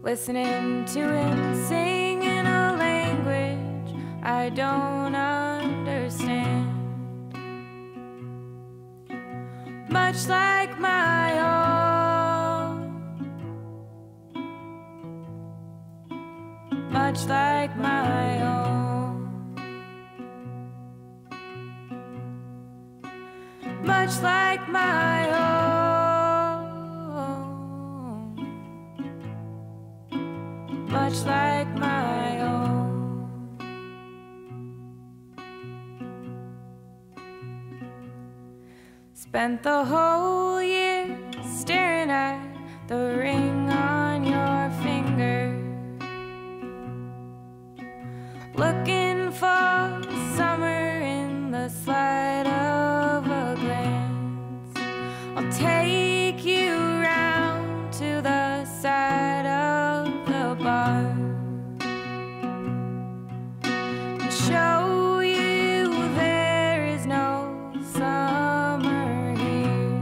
listening to him sing in a language I don't understand. Much like my own, much like my own, much like my own, much like my own. Spent the whole year staring at the ring on your finger, looking for summer in the slide of a glance. I'll take you round to the side of the bar and show you there is no summer here,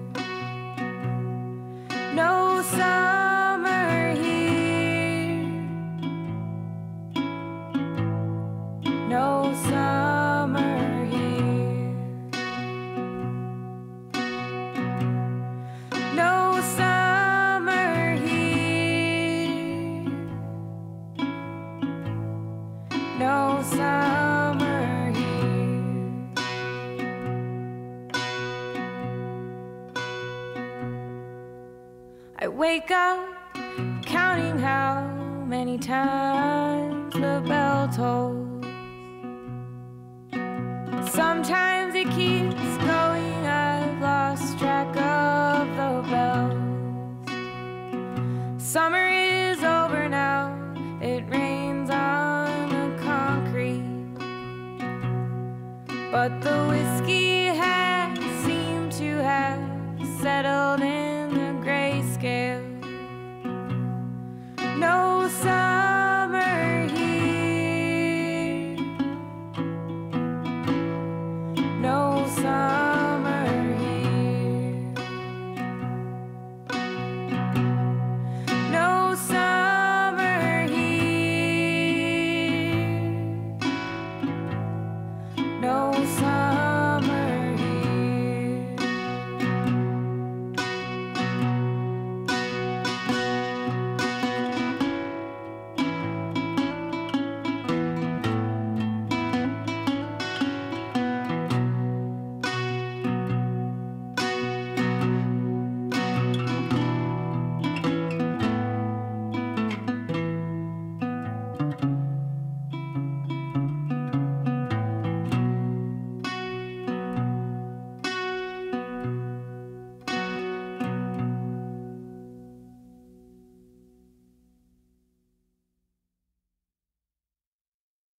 no summer here, no summer here, no summer here, no summer here. I wake up counting how many times the bell tolls. Sometimes it keeps going, I've lost track of the bells. Summer is over now, it rains on the concrete, but the whiskey